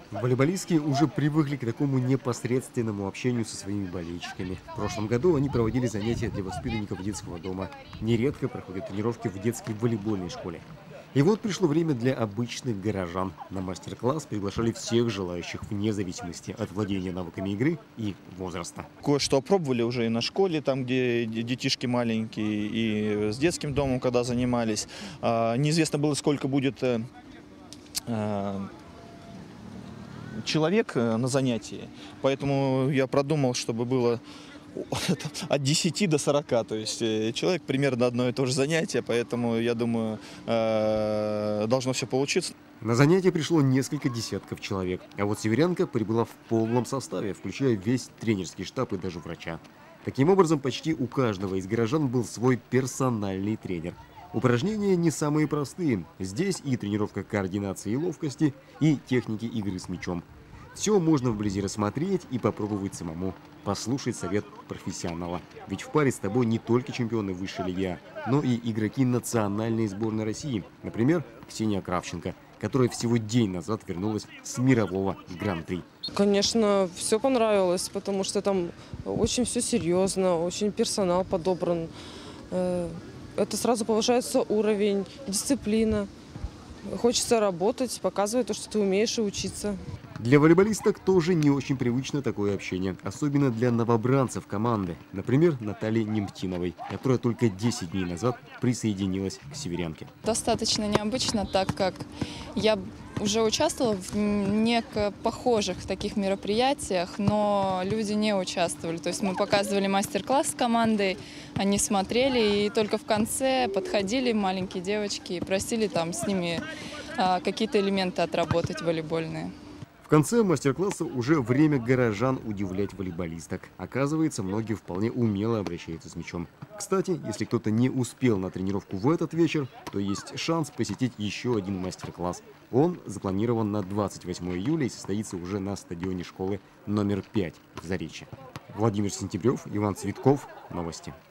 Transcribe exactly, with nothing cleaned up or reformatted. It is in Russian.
Волейболистки уже привыкли к такому непосредственному общению со своими болельщиками. В прошлом году они проводили занятия для воспитанников детского дома. Нередко проходят тренировки в детской волейбольной школе. И вот пришло время для обычных горожан. На мастер-класс приглашали всех желающих вне зависимости от владения навыками игры и возраста. Кое-что опробовали уже и на школе, там, где детишки маленькие, и с детским домом, когда занимались. Неизвестно было, сколько будет человек на занятии, поэтому я продумал, чтобы было от десяти до сорока, то есть человек примерно одно и то же занятие, поэтому я думаю, должно все получиться. На занятие пришло несколько десятков человек, а вот северянка прибыла в полном составе, включая весь тренерский штаб и даже врача. Таким образом, почти у каждого из горожан был свой персональный тренер. Упражнения не самые простые. Здесь и тренировка координации и ловкости, и техники игры с мячом. Все можно вблизи рассмотреть и попробовать самому. Послушать совет профессионала. Ведь в паре с тобой не только чемпионы высшей лиги А, но и игроки национальной сборной России. Например, Ксения Кравченко, которая всего день назад вернулась с мирового гран-при. Конечно, все понравилось, потому что там очень все серьезно, очень персонал подобран. Это сразу повышается уровень, дисциплина. Хочется работать, показывать то, что ты умеешь, и учиться. Для волейболисток тоже не очень привычно такое общение, особенно для новобранцев команды. Например, Натальи Немтиновой, которая только десять дней назад присоединилась к северянке. Достаточно необычно, так как я уже участвовала в неко похожих таких мероприятиях, но люди не участвовали. То есть мы показывали мастер-класс с командой, они смотрели, и только в конце подходили маленькие девочки и просили там с ними а, какие-то элементы отработать волейбольные. В конце мастер-класса уже время горожан удивлять волейболисток. Оказывается, многие вполне умело обращаются с мячом. Кстати, если кто-то не успел на тренировку в этот вечер, то есть шанс посетить еще один мастер-класс. Он запланирован на двадцать восьмое июля и состоится уже на стадионе школы номер пять в Заречье. Владимир Сентябрев, Иван Цветков. Новости.